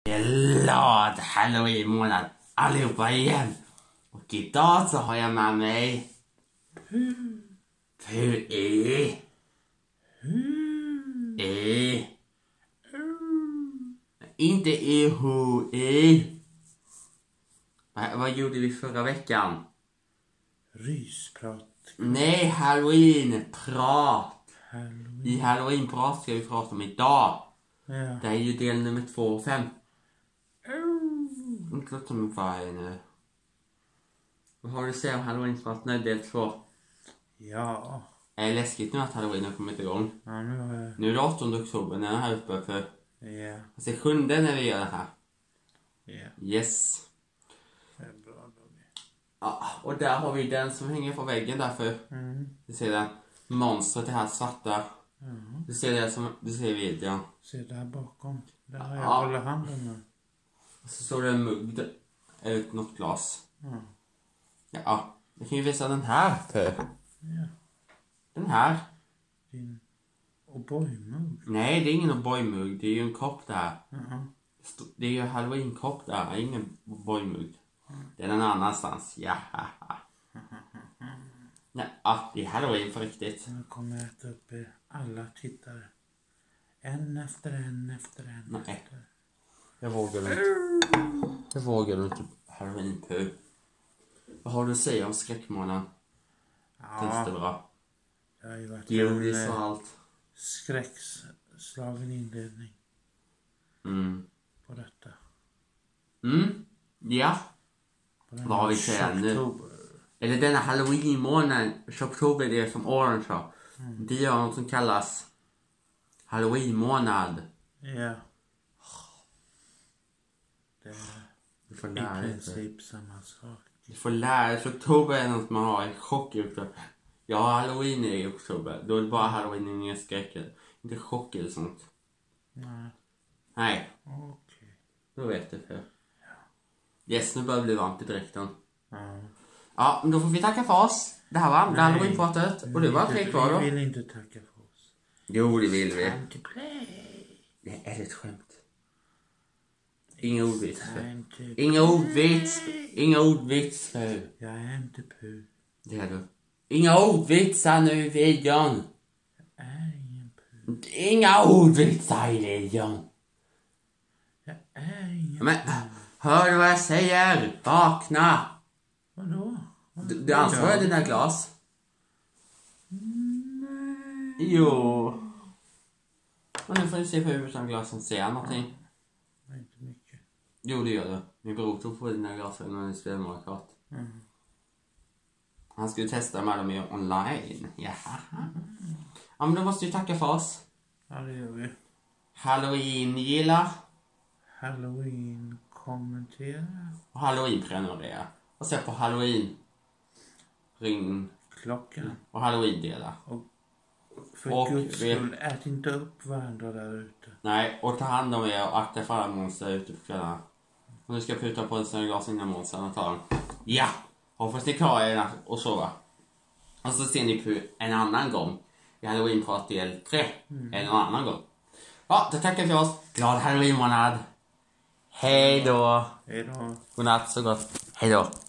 Glad Halloween-månad allihopa igen. Och idag så har jag med mig inte Vad gjorde vi förra veckan? Rysprat. Nej, Halloween-prat. I Halloween-prat ska vi prata om idag. Ja. Det är ju del nummer 2 och 5. Inte låt som varje nu. Vad har du att säga om Halloween-prat nu, del 2? Ja. Är det läskigt nu att Halloween har kommit igång? Ja, Nu är det 8 oktober när den här uppe för... Ja. Alltså 7 när vi gör det här. Ja. Yes. Det är bra då. Ja, och där har vi den som hänger på väggen därför. Du ser den. Monstret, det här svarta. Du ser det som du ser i videon. Se där bakom. Där har Ja. jag håller handen nu. Och så står det en mugg ut något glas. Ja, jag kan ju visa den här för. Ja. Den här. Din O'boy-mugg. Nej, det är ingen O'boy-mugg. Det är ju en kopp där. Det är ju Halloween-kopp där. Ingen O'boy-mugg. Det är en annanstans. Ja. Nej, det är Halloween för riktigt. Nu kommer jag äta upp alla tittare. En efter en efter en. Nej. Efter. Jag vågar inte Halloween på. Vad har du att säga om skräckmånaden? Känns det bra? Det har ju varit Godis och allt. skräckslagen inledning på detta. Ja. Vad har vi sedan nu? Eller denna Halloween-månaden, oktober, det är som orange. Det gör något som kallas Halloween-månad. Ja. Det Du får är lära i dig. princip samma sak. Du får lära dig. Oktober är något man har en chock i oktober. Jag har Halloween i oktober. Då är det bara Halloween, ingen skräck. Inte chock eller sånt. Nej. Okej. Då vet du för. Yes, nu börjar det bli varmt i dräkten. Ja. Då får vi tacka för oss. Det här var andra Halloween-pratet. Och det var 3 kvar då. Vi vill inte tacka för oss. Jo, det vill vi. Time to play. Det är ett skämt. Inga ordvits för. Time to Inga ordvits för. Jag är inte pu. Det är du. Inga ordvitsar nu i videon. Jag är ingen pu. Inga ordvitsar i videon. Jag är ingen Men, hör du vad jag säger? Vakna. Vadå? Du ansvarar dina glas. Jo. Och nu får du se hur utan glasen ser någonting. Nej, inte mycket. Jo, det gör det. Min bror tog på dina glasögon när ni spelade Mario Kart. Han skulle testa med dem online. Ja, men då måste vi tacka för oss. Ja, det gör vi. Halloween gilla. Halloween kommentera. Och Halloween prenumerera. Och se på Halloween ring Klockan. och Halloween dela. För Och Guds skull, ät inte upp varandra där ute. Nej, och ta hand om er och akta för alla monster ute på kvällarna. Och nu ska jag puta på en sån glas innan monstern tar den. Ja! Hoppas ni klarar er och sova. Och så ser ni på en annan gång. I Halloween-prat del 3. Eller någon annan gång. Ja, då tackar vi för oss. Glad Halloween-månad. Hej då. Hej då. Godnatt så gott. Hej då.